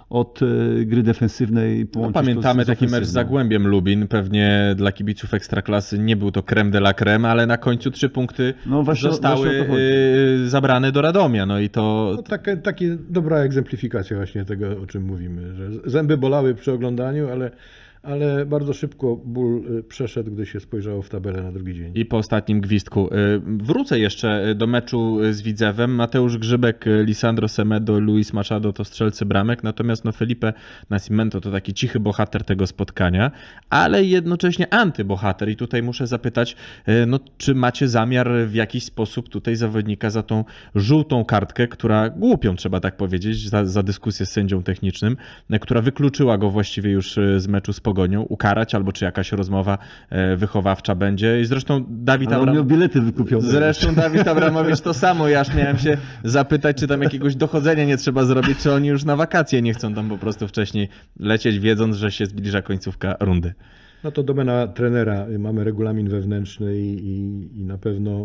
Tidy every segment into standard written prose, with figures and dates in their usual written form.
od gry defensywnej No, połączyć pamiętamy to z taki mecz z ofensywną. Zagłębiem Lubin. Pewnie dla kibiców Ekstraklasy nie był to creme de la creme, ale na końcu 3 punkty No właśnie zostały o to chodzi. zabrane do Radomia. No i to No, taka dobra egzemplifikacja właśnie tego, o czym mówimy, że zęby bolały przy oglądaniu, ale bardzo szybko ból przeszedł, gdy się spojrzało w tabelę na drugi dzień. i po ostatnim gwizdku. Wrócę jeszcze do meczu z Widzewem. Mateusz Grzybek, Lisandro Semedo, Luis Machado to strzelcy bramek, natomiast no Felipe Nascimento to taki cichy bohater tego spotkania, ale jednocześnie antybohater. I tutaj muszę zapytać, no, czy macie zamiar w jakiś sposób tutaj zawodnika za tą żółtą kartkę, która głupią, trzeba tak powiedzieć, za dyskusję z sędzią technicznym, która wykluczyła go właściwie już z meczu z Pogonią, ukarać, albo czy jakaś rozmowa wychowawcza będzie. I zresztą Dawid Ale on miał bilety wykupione. Zresztą Dawid Abramowicz to samo. Ja aż miałem się zapytać, czy tam jakiegoś dochodzenia nie trzeba zrobić, czy oni już na wakacje nie chcą tam po prostu wcześniej lecieć, wiedząc, że się zbliża końcówka rundy. No to domena trenera. Mamy regulamin wewnętrzny i na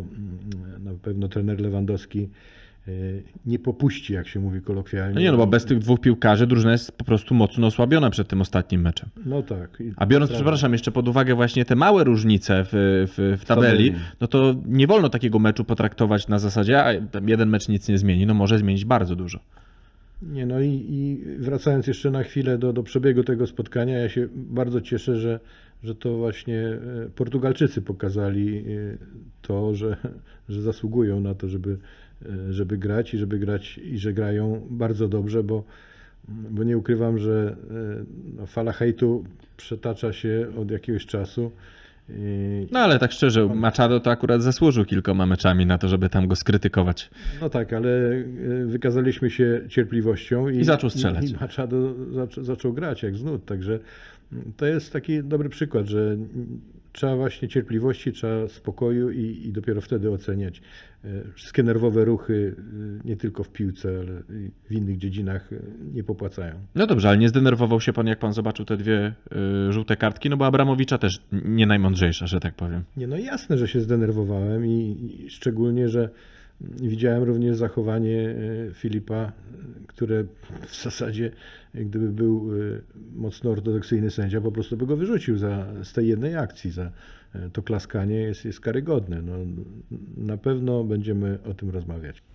pewno trener Lewandowski nie popuści, jak się mówi kolokwialnie. No nie, no bo bez tych dwóch piłkarzy drużyna jest po prostu mocno osłabiona przed tym ostatnim meczem. No tak. A biorąc, przepraszam, jeszcze pod uwagę właśnie te małe różnice w tabeli, no to nie wolno takiego meczu potraktować na zasadzie, a tam jeden mecz nic nie zmieni, no może zmienić bardzo dużo. Nie, no i wracając jeszcze na chwilę do przebiegu tego spotkania, ja się bardzo cieszę, że to właśnie Portugalczycy pokazali to, że zasługują na to, żeby grać i że grają bardzo dobrze, bo nie ukrywam, że fala hejtu przetacza się od jakiegoś czasu. No ale tak szczerze, Machado to akurat zasłużył kilkoma meczami na to, żeby tam go skrytykować. No tak, ale wykazaliśmy się cierpliwością i zaczął strzelać. I Machado zaczął grać jak z nut, także to jest taki dobry przykład, że trzeba właśnie cierpliwości, trzeba spokoju i dopiero wtedy oceniać. Wszystkie nerwowe ruchy, nie tylko w piłce, ale i w innych dziedzinach nie popłacają. No dobrze, ale nie zdenerwował się pan, jak pan zobaczył te dwie żółte kartki? No bo Abramowicza też nie najmądrzejsza, że tak powiem. Nie, no jasne, że się zdenerwowałem i szczególnie, że widziałem również zachowanie Filipa, które w zasadzie, gdyby był mocno ortodoksyjny sędzia, po prostu by go wyrzucił z tej jednej akcji. To klaskanie jest karygodne. No, na pewno będziemy o tym rozmawiać.